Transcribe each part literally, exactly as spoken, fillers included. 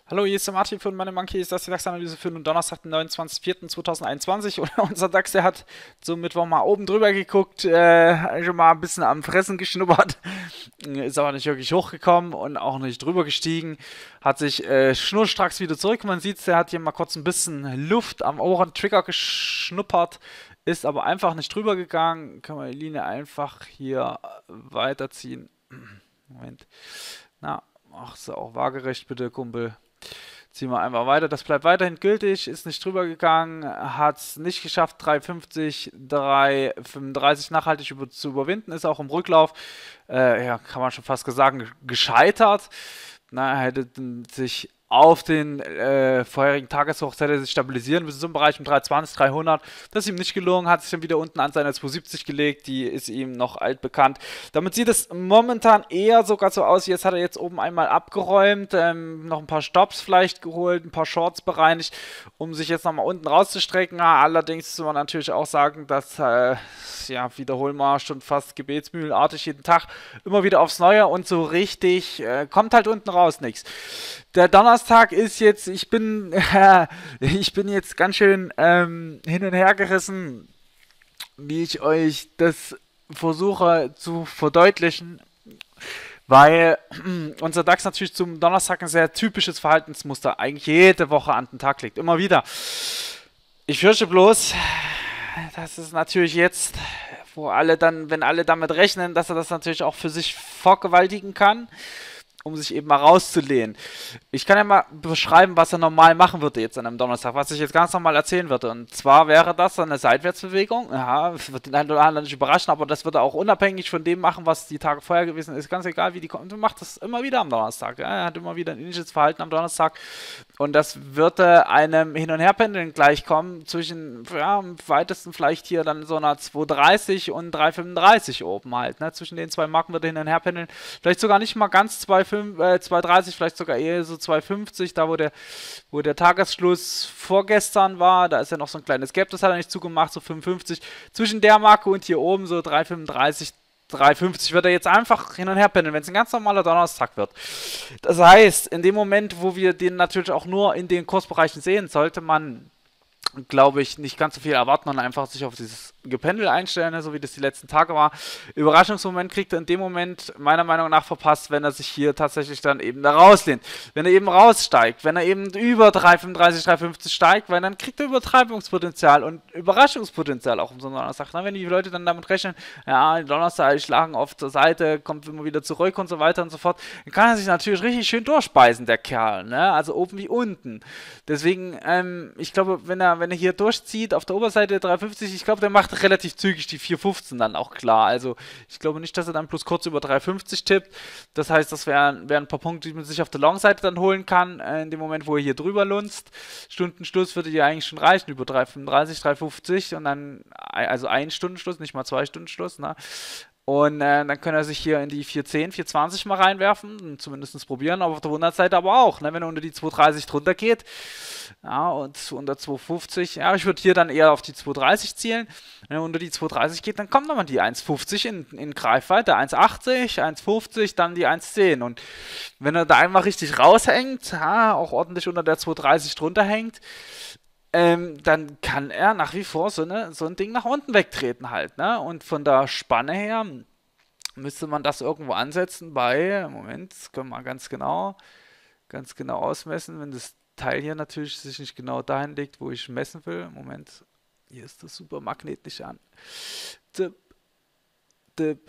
Hallo, hier ist der Martin von Money Monkey. Ist das die DAX-Analyse für den Donnerstag, den neunundzwanzigsten vierten zweitausendeinundzwanzig. Und unser DAX, der hat so Mittwoch mal oben drüber geguckt, äh, schon mal ein bisschen am Fressen geschnuppert, ist aber nicht wirklich hochgekommen und auch nicht drüber gestiegen, hat sich äh, schnurstracks wieder zurück. Man sieht, der hat hier mal kurz ein bisschen Luft am Ohren-Trigger geschnuppert, ist aber einfach nicht drüber gegangen. Können wir die Linie einfach hier weiterziehen. Moment. Na, ach so, auch waagerecht bitte, Kumpel. Ziehen wir einfach weiter. Das bleibt weiterhin gültig, ist nicht drüber gegangen, hat es nicht geschafft, drei fünfzig, drei fünfunddreißig nachhaltig über, zu überwinden, ist auch im Rücklauf, äh, ja, kann man schon fast sagen, gescheitert. Na, er hätte sich auf den äh, vorherigen Tageshochs hätte sich stabilisieren müssen, so im Bereich um drei zwanzig, dreihundert. Das ist ihm nicht gelungen, hat sich dann wieder unten an seine zweihundertsiebzig gelegt, die ist ihm noch altbekannt. Damit sieht es momentan eher sogar so aus, jetzt hat er jetzt oben einmal abgeräumt, ähm, noch ein paar Stops vielleicht geholt, ein paar Shorts bereinigt, um sich jetzt nochmal unten rauszustrecken. Ja, allerdings muss man natürlich auch sagen, dass, äh, ja, wiederholen wir schon fast gebetsmühlenartig jeden Tag, immer wieder aufs Neue und so richtig äh, kommt halt unten raus nichts. Der Donnerstag ist jetzt, ich bin, äh, ich bin jetzt ganz schön ähm, hin und her gerissen, wie ich euch das versuche zu verdeutlichen, weil unser DAX natürlich zum Donnerstag ein sehr typisches Verhaltensmuster eigentlich jede Woche an den Tag legt. Immer wieder. Ich fürchte bloß, dass es natürlich jetzt, wo alle dann, wenn alle damit rechnen, dass er das natürlich auch für sich vergewaltigen kann, um sich eben mal rauszulehnen. Ich kann ja mal beschreiben, was er normal machen würde jetzt an einem Donnerstag, was ich jetzt ganz normal erzählen würde. Und zwar wäre das eine Seitwärtsbewegung. Ja, das wird den einen oder anderen nicht überraschen, aber das würde er auch unabhängig von dem machen, was die Tage vorher gewesen ist. Ganz egal, wie die kommt. Du machst das immer wieder am Donnerstag. Ja, er hat immer wieder ein ähnliches Verhalten am Donnerstag. Und das würde einem Hin- und Herpendeln gleichkommen zwischen, ja, am weitesten vielleicht hier dann so einer zwei dreißig und drei fünfunddreißig oben halt. Ne? Zwischen den zwei Marken würde Hin- und Herpendeln. Vielleicht sogar nicht mal ganz zwei dreißig, vielleicht sogar eher so zwei fünfzig, da wo der, wo der Tagesschluss vorgestern war, da ist ja noch so ein kleines Gap, das hat er nicht zugemacht, so fünfundfünfzig. Zwischen der Marke und hier oben so drei fünfunddreißig, drei fünfzig wird er jetzt einfach hin und her pendeln, wenn es ein ganz normaler Donnerstag wird. Das heißt, in dem Moment, wo wir den natürlich auch nur in den Kursbereichen sehen, sollte man, glaube ich, nicht ganz so viel erwarten und einfach sich auf dieses Gependel einstellen, so wie das die letzten Tage war. Überraschungsmoment kriegt er in dem Moment meiner Meinung nach verpasst, wenn er sich hier tatsächlich dann eben da rauslehnt. Wenn er eben raussteigt, wenn er eben über drei fünfunddreißig, drei fünfzig steigt, weil dann kriegt er Übertreibungspotenzial und Überraschungspotenzial auch um so einen Donnerstag. Wenn die Leute dann damit rechnen, ja, die Donnerstag schlagen auf der Seite, kommt immer wieder zurück und so weiter und so fort, dann kann er sich natürlich richtig schön durchspeisen, der Kerl, ne? Also oben wie unten. Deswegen, ähm, ich glaube, wenn er, wenn er hier durchzieht auf der Oberseite drei fünfzig, ich glaube, der macht relativ zügig die vier fünfzehn dann auch klar. Also ich glaube nicht, dass er dann plus kurz über drei fünfzig tippt. Das heißt, das wären wär ein paar Punkte, die man sich auf der Long-Seite dann holen kann, äh, in dem Moment, wo er hier drüber lunzt. Stundenschluss würde ja eigentlich schon reichen, über drei fünfunddreißig, drei fünfzig und dann, also ein Stundenschluss, nicht mal zwei Stunden Schluss, ne? Und äh, dann kann er sich hier in die vier zehn, vier zwanzig mal reinwerfen, zumindest probieren, aber auf der hundert-Seite aber auch, ne? Wenn er unter die zwei dreißig drunter geht, ja, und unter zwei fünfzig, ja, ich würde hier dann eher auf die zwei dreißig zielen. Wenn er unter die zwei dreißig geht, dann kommt nochmal die eins fünfzig in, in Greifweite, eins achtzig, eins fünfzig, dann die eins zehn. Und wenn er da einmal richtig raushängt, ja, auch ordentlich unter der zwei dreißig drunter hängt, ähm, dann kann er nach wie vor so, eine, so ein Ding nach unten wegtreten halt, ne? Und von der Spanne her müsste man das irgendwo ansetzen bei, Moment, das können wir mal ganz genau, ganz genau ausmessen, wenn das Teil hier natürlich sich nicht genau dahin legt, wo ich messen will. Moment, hier ist das Supermagnet nicht an. Dip, dip,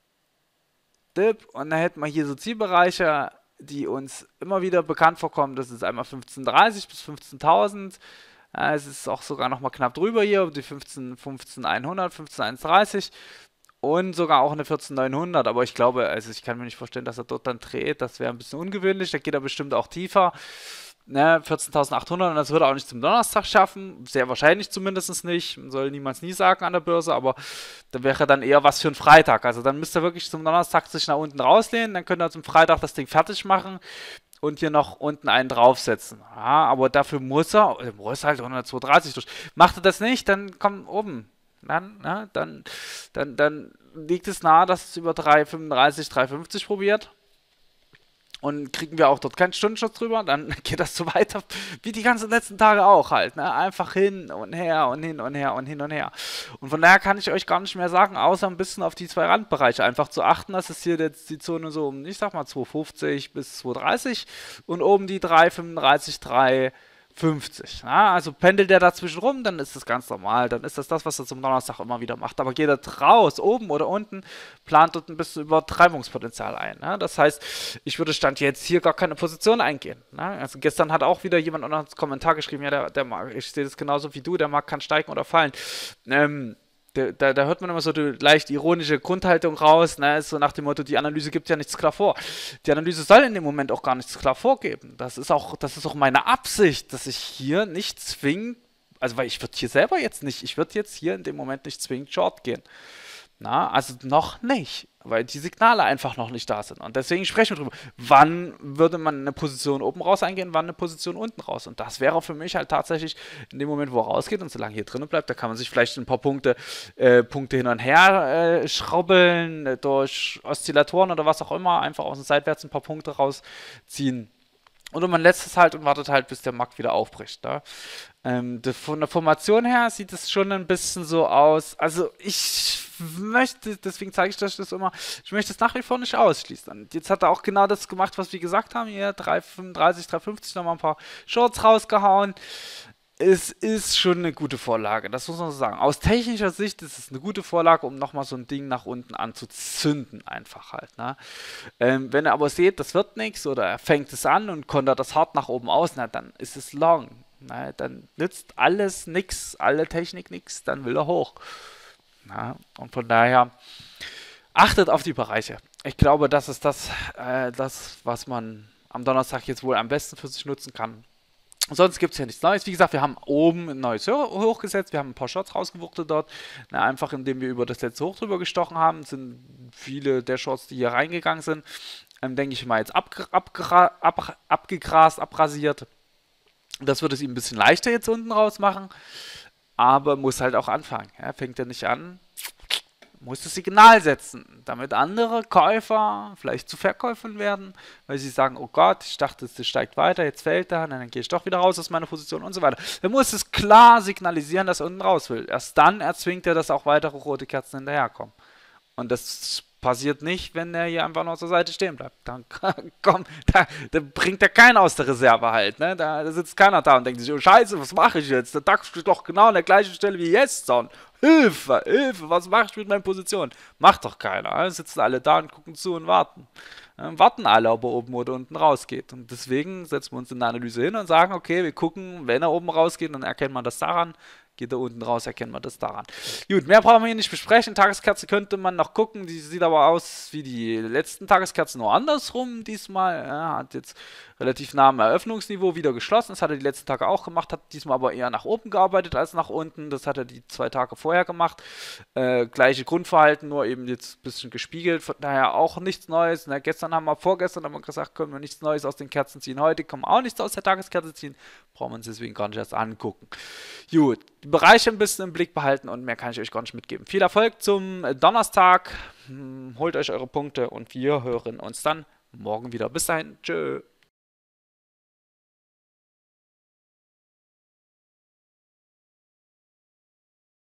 dip. Und dann hätten wir hier so Zielbereiche, die uns immer wieder bekannt vorkommen. Das ist einmal fünfzehnhundertdreißig bis fünfzehntausend. Ja, es ist auch sogar noch mal knapp drüber hier, die fünfzehn, fünfzehnhunderteinhundert, fünfzehn dreißig und sogar auch eine vierzehn neunhundert. Aber ich glaube, also ich kann mir nicht vorstellen, dass er dort dann dreht. Das wäre ein bisschen ungewöhnlich. Da geht er bestimmt auch tiefer. Ne, vierzehntausendachthundert, und das würde er auch nicht zum Donnerstag schaffen. Sehr wahrscheinlich zumindest nicht. Man soll niemals nie sagen an der Börse, aber da wäre dann eher was für einen Freitag. Also dann müsste er wirklich zum Donnerstag sich nach unten rauslehnen. Dann könnte er zum Freitag das Ding fertig machen und hier noch unten einen draufsetzen. Ja, aber dafür muss er, er muss halt hundertzweiunddreißig durch. Macht er das nicht, dann kommt oben. Dann, ne, dann, dann, dann liegt es nahe, dass es über drei fünfunddreißig, drei fünfzig probiert. Und kriegen wir auch dort keinen Stundenschutz drüber, dann geht das so weiter wie die ganzen letzten Tage auch halt. Ne? Einfach hin und her und hin und her und hin und her. Und von daher kann ich euch gar nicht mehr sagen, außer ein bisschen auf die zwei Randbereiche einfach zu achten, dass es hier jetzt die Zone so um, ich sag mal, zwei fünfzig bis zwei dreißig und oben die drei fünfunddreißig, drei fünfzig. Ja, also pendelt der dazwischen rum, dann ist das ganz normal. Dann ist das das, was er zum Donnerstag immer wieder macht. Aber geht er raus, oben oder unten, plant dort ein bisschen Übertreibungspotenzial ein. Ne? Das heißt, ich würde Stand jetzt hier gar keine Position eingehen. Ne? Also gestern hat auch wieder jemand unter einen Kommentar geschrieben, ja, der, der Markt, ich sehe das genauso wie du, der Markt kann steigen oder fallen. Ähm, Da, da, da hört man immer so die leicht ironische Grundhaltung raus, ne? So nach dem Motto, die Analyse gibt ja nichts klar vor. Die Analyse soll in dem Moment auch gar nichts klar vorgeben. Das ist auch, das ist auch meine Absicht, dass ich hier nicht zwingend, also weil ich würde hier selber jetzt nicht, ich würde jetzt hier in dem Moment nicht zwingend short gehen. Na, also noch nicht, weil die Signale einfach noch nicht da sind. Und deswegen sprechen wir drüber. Wann würde man eine Position oben raus eingehen, wann eine Position unten raus? Und das wäre für mich halt tatsächlich in dem Moment, wo er rausgeht und solange hier drinnen bleibt, da kann man sich vielleicht ein paar Punkte, äh, Punkte hin und her äh, schraubeln, äh, durch Oszillatoren oder was auch immer, einfach aus dem Seitwärts ein paar Punkte rausziehen. Oder man lässt es halt und wartet halt, bis der Markt wieder aufbricht. Ne? Ähm, von der Formation her sieht es schon ein bisschen so aus. Also ich möchte, deswegen zeige ich euch das immer, ich möchte es nach wie vor nicht ausschließen. Und jetzt hat er auch genau das gemacht, was wir gesagt haben. Hier drei fünfunddreißig, drei fünfzig, nochmal ein paar Shorts rausgehauen. Es ist schon eine gute Vorlage, das muss man so sagen. Aus technischer Sicht ist es eine gute Vorlage, um nochmal so ein Ding nach unten anzuzünden, einfach halt. Ne? Ähm, wenn ihr aber seht, das wird nichts oder er fängt es an und kontert das hart nach oben aus, na, dann ist es long. Na, dann nützt alles nichts, alle Technik nichts, dann will er hoch. Na? Und von daher achtet auf die Bereiche. Ich glaube, das ist das, äh, das, was man am Donnerstag jetzt wohl am besten für sich nutzen kann. Sonst gibt es ja nichts Neues. Wie gesagt, wir haben oben ein neues hochgesetzt, wir haben ein paar Shorts rausgewuchtet dort. Na, einfach indem wir über das letzte Hoch drüber gestochen haben, sind viele der Shorts, die hier reingegangen sind, ähm, denke ich mal, jetzt abge abge ab abgegrast, abrasiert. Das wird es ihm ein bisschen leichter jetzt unten raus machen, aber muss halt auch anfangen. Ja, fängt er nicht an, muss das Signal setzen, damit andere Käufer vielleicht zu Verkäufern werden, weil sie sagen, oh Gott, ich dachte, es steigt weiter, jetzt fällt er, dann gehe ich doch wieder raus aus meiner Position und so weiter. Er muss es klar signalisieren, dass er unten raus will. Erst dann erzwingt er, dass auch weitere rote Kerzen hinterherkommen. Und das passiert nicht, wenn er hier einfach nur zur Seite stehen bleibt. Dann komm, da, da bringt er keinen aus der Reserve halt. Ne? Da, da sitzt keiner da und denkt sich, oh Scheiße, was mache ich jetzt? Der DAX steht doch genau an der gleichen Stelle wie gestern. Hilfe, Hilfe, was mache ich mit meiner Position? Macht doch keiner. Da sitzen alle da und gucken zu und warten. Ja, warten alle, ob er oben oder unten rausgeht. Und deswegen setzen wir uns in der Analyse hin und sagen, okay, wir gucken, wenn er oben rausgeht, dann erkennt man das daran. Geht er unten raus, erkennt man das daran. Gut, mehr brauchen wir hier nicht besprechen. Tageskerze könnte man noch gucken. Die sieht aber aus wie die letzten Tageskerzen, nur andersrum diesmal. Ja, hat jetzt relativ nah am Eröffnungsniveau wieder geschlossen. Das hat er die letzten Tage auch gemacht. Hat diesmal aber eher nach oben gearbeitet als nach unten. Das hat er die zwei Tage vorher gemacht. Äh, gleiche Grundverhalten, nur eben jetzt ein bisschen gespiegelt. Von daher auch nichts Neues. Na, gestern haben wir, vorgestern haben wir gesagt, können wir nichts Neues aus den Kerzen ziehen. Heute können wir auch nichts aus der Tageskerze ziehen. Brauchen wir uns deswegen gar nicht erst angucken. Gut. Die Bereiche ein bisschen im Blick behalten und mehr kann ich euch gar nicht mitgeben. Viel Erfolg zum Donnerstag. Holt euch eure Punkte und wir hören uns dann morgen wieder. Bis dahin. Tschö.